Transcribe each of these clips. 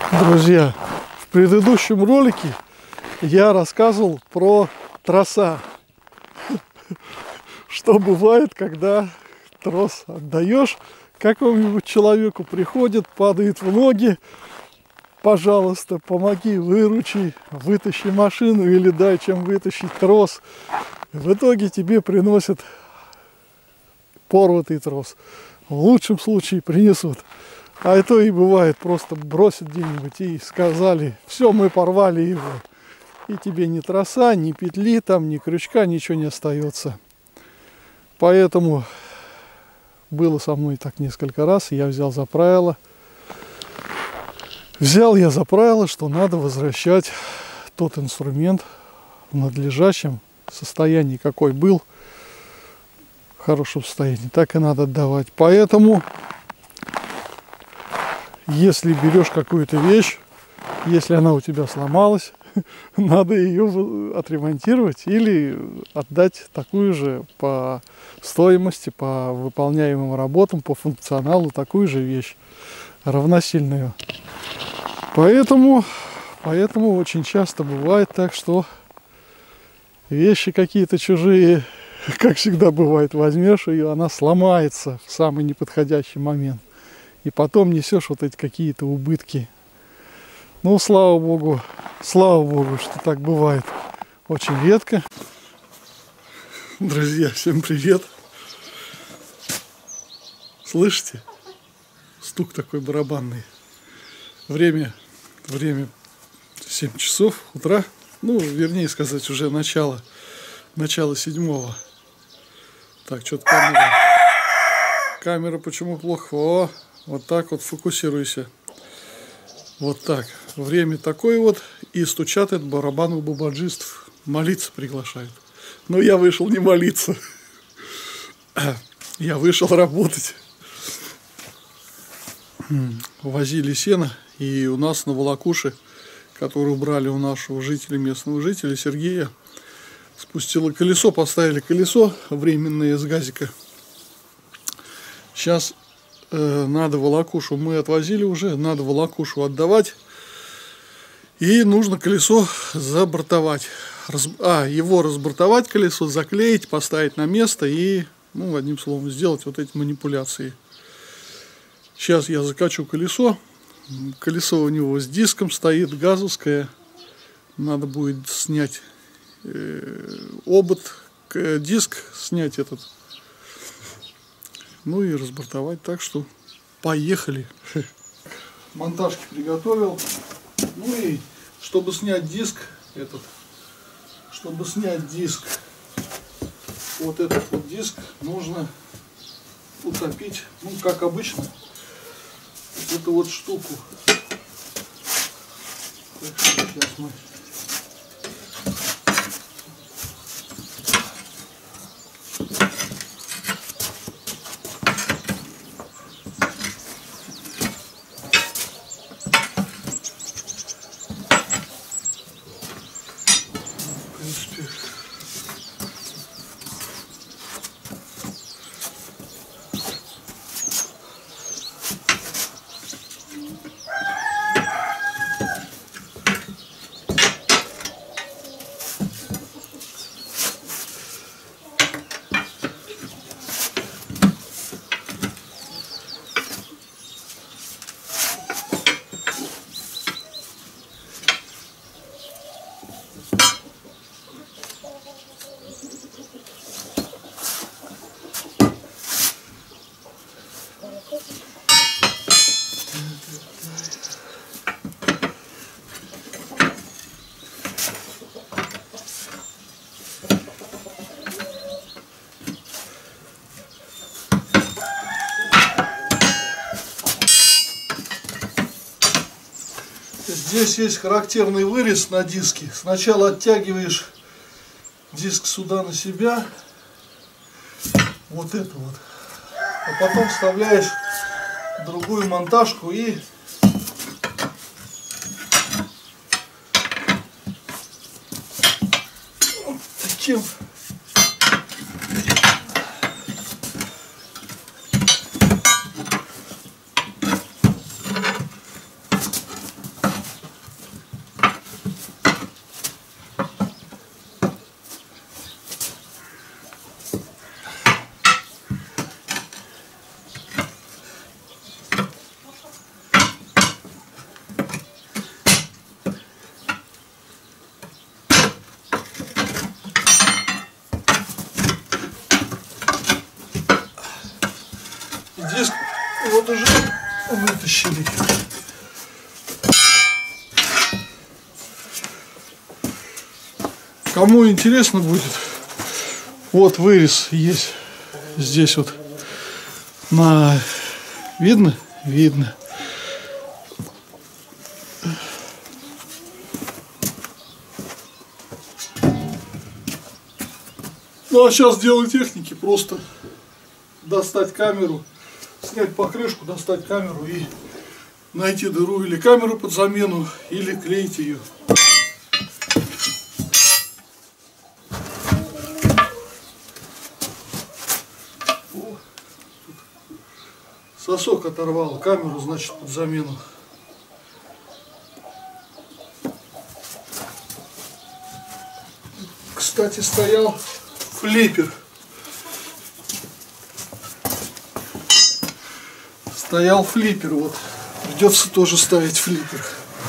Друзья, в предыдущем ролике я рассказывал про троса. Что бывает, когда трос отдаешь какому-нибудь человеку, приходит, падает в ноги: пожалуйста, помоги, выручи, вытащи машину или дай чем вытащить трос. В итоге тебе приносят порватый трос. В лучшем случае принесут. А это и бывает, просто бросят где-нибудь и сказали: все, мы порвали его. И тебе ни троса, ни петли, там, ни крючка, ничего не остается. Поэтому было со мной так несколько раз, и я взял за правило. Что надо возвращать тот инструмент в надлежащем состоянии, какой был, в хорошем состоянии, так и надо отдавать. Поэтому, если берешь какую-то вещь, если она у тебя сломалась, надо ее отремонтировать или отдать такую же по стоимости, по выполняемым работам, по функционалу, такую же вещь, равносильную. Поэтому очень часто бывает так, что вещи какие-то чужие, как всегда бывает, возьмешь ее, она сломается в самый неподходящий момент. И потом несешь вот эти какие-то убытки. Ну, слава богу, что так бывает. Очень редко. Друзья, всем привет. Слышите? Стук такой барабанный. Время 7 часов утра. Ну, вернее сказать, уже начало 7-го. Так, что-то камера почему плохо? О, вот так вот фокусируйся. Вот так. Время такое вот. И стучат этот барабан у бабаджистов. Молиться приглашают. Но я вышел не молиться. Я вышел работать. Возили сено. И у нас на волокуше, которую брали у нашего местного жителя Сергея, спустило колесо, поставили колесо временное из газика. Сейчас надо волокушу, мы отвозили уже, надо волокушу отдавать. И нужно колесо забортовать. Его разбортовать, колесо, заклеить, поставить на место и, ну, одним словом, сделать вот эти манипуляции. Сейчас я закачу колесо. Колесо у него с диском стоит, газовское. Надо будет снять обод, диск, снять этот. Ну и разбортовать. Так что поехали. Монтажки приготовил. Ну и чтобы снять диск, вот этот вот диск нужно утопить, ну как обычно, эту вот штуку. Так что сейчас мы здесь есть характерный вырез на диске. Сначала оттягиваешь диск сюда на себя, вот это вот, а потом вставляешь другую монтажку и вот таким вытащили. Кому интересно будет, вот вырез есть здесь вот. Видно? Видно. Ну а сейчас дело техники, просто достать камеру, снять покрышку, достать камеру и найти дыру, или камеру под замену, или клеить ее. Сосок оторвал, камеру, значит, под замену. Кстати, стоял флиппер. Стоял флиппер, вот. Придется тоже ставить флиппер.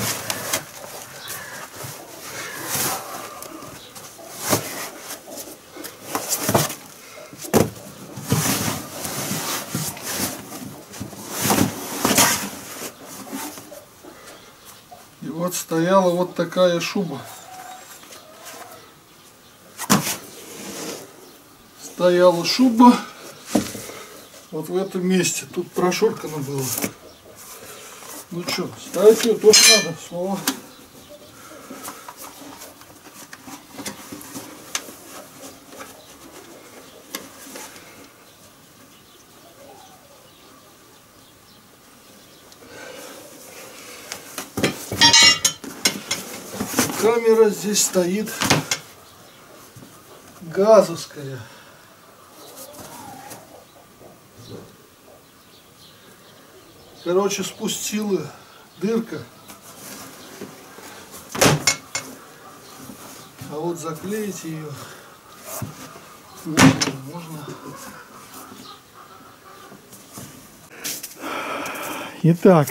И вот стояла вот такая шуба. Стояла шуба вот в этом месте. Тут прошуркано было. Ну что, ставить ее тоже надо снова. Камера здесь стоит газовская. Короче, спустила дырка. А вот заклеить ее можно. Итак,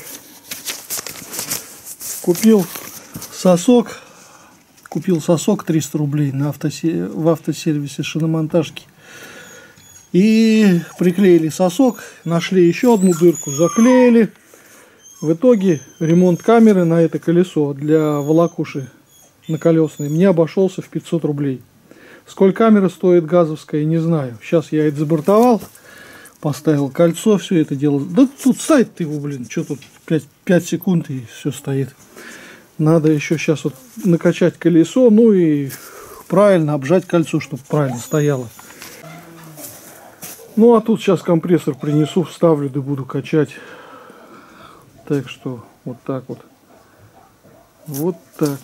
купил сосок 300 рублей в автосервисе шиномонтажки. И приклеили сосок, нашли еще одну дырку, заклеили. В итоге ремонт камеры на это колесо для волокуши на колесной мне обошелся в 500 рублей. Сколько камера стоит газовская, не знаю. Сейчас я это забортовал, поставил кольцо, все это дело. Да тут ставить-то его, блин, что тут 5 секунд и все стоит. Надо еще сейчас вот накачать колесо, ну и правильно обжать кольцо, чтобы правильно стояло. Ну а тут сейчас компрессор принесу, вставлю, да буду качать. Так что вот так вот. Вот так.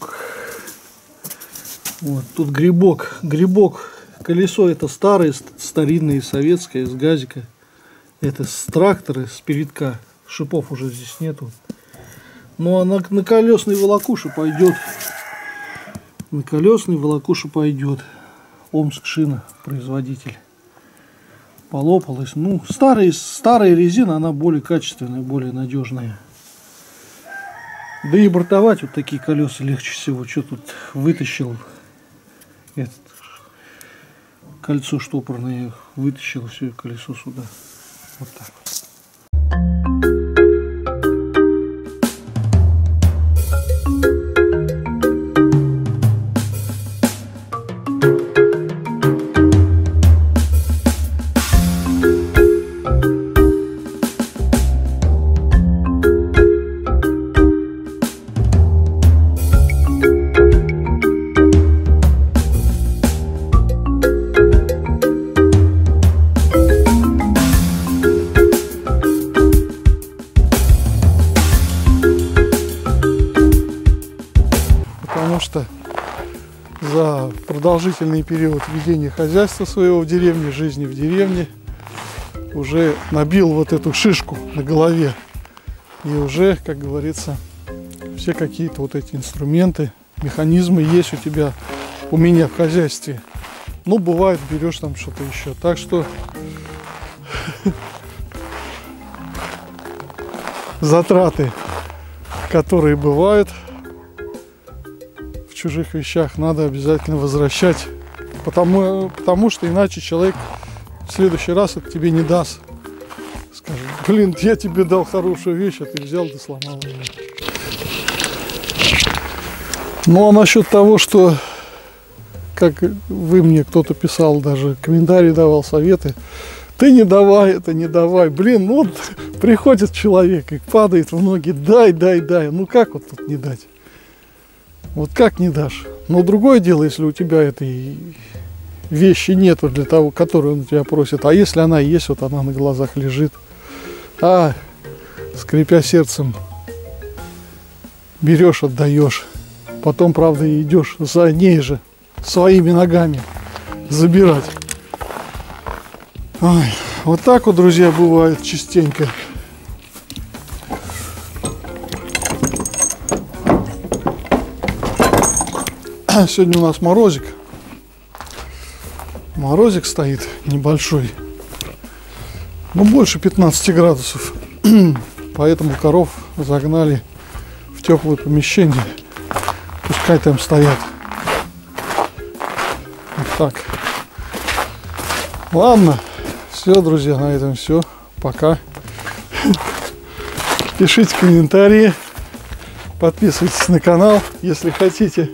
Вот тут грибок. Колесо это старое, старинное, советское, с газика. Это с трактора, с передка. Шипов уже здесь нету. Ну а на колесный волокушу пойдет. На колесный волокушу пойдет. Омск шина, производитель. Полопалась. Ну, старая резина, она более качественная, более надежная. Да и бортовать вот такие колеса легче всего. Что тут вытащил этот кольцо штопорное, вытащил все колесо сюда. Вот так вот. Потому что за продолжительный период ведения хозяйства своего в деревне, жизни в деревне, уже набил вот эту шишку на голове. И уже, как говорится, все какие-то вот эти инструменты, механизмы есть у меня в хозяйстве. Ну, бывает, берешь там что-то еще. Так что затраты, которые бывают в чужих вещах, надо обязательно возвращать, потому что иначе человек в следующий раз это тебе не даст, скажем. Блин, я тебе дал хорошую вещь, а ты взял да сломал ее. Ну, а насчет того, что, как вы мне, кто-то писал, даже комментарии давал, советы, ты не давай это, не давай. Блин, ну вот приходит человек и падает в ноги, дай. Ну как вот тут не дать? Вот как не дашь? Но другое дело, если у тебя этой вещи нету для того, которую он тебя просит. А если она есть, вот она на глазах лежит, скрипя сердцем, берешь, отдаешь. Потом, правда, идешь за ней же, своими ногами забирать. Ой, вот так вот, друзья, бывает частенько. Сегодня у нас морозик. Морозик стоит небольшой. Ну, больше 15 градусов. Поэтому коров загнали в теплое помещение. Пускай там стоят. Вот так. Ладно. Все, друзья, на этом все. Пока. Пишите комментарии. Подписывайтесь на канал, если хотите.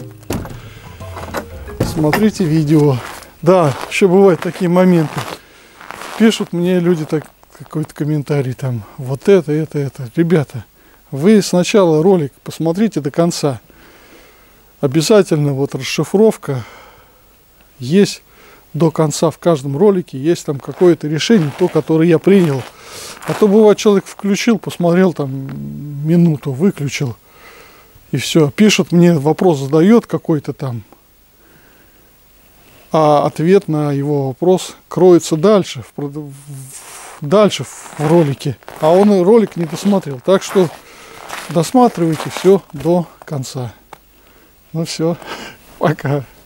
Смотрите видео. Да, еще бывают такие моменты. Пишут мне люди какой-то комментарий там. Вот это. Ребята, вы сначала ролик посмотрите до конца. Обязательно вот расшифровка есть до конца в каждом ролике. Есть там какое-то решение, то, которое я принял. А то бывает, человек включил, посмотрел там минуту, выключил. И все. Пишут мне, вопрос задает какой-то там. А ответ на его вопрос кроется дальше в ролике. А он и ролик не досмотрел. Так что досматривайте все до конца. Ну все, пока.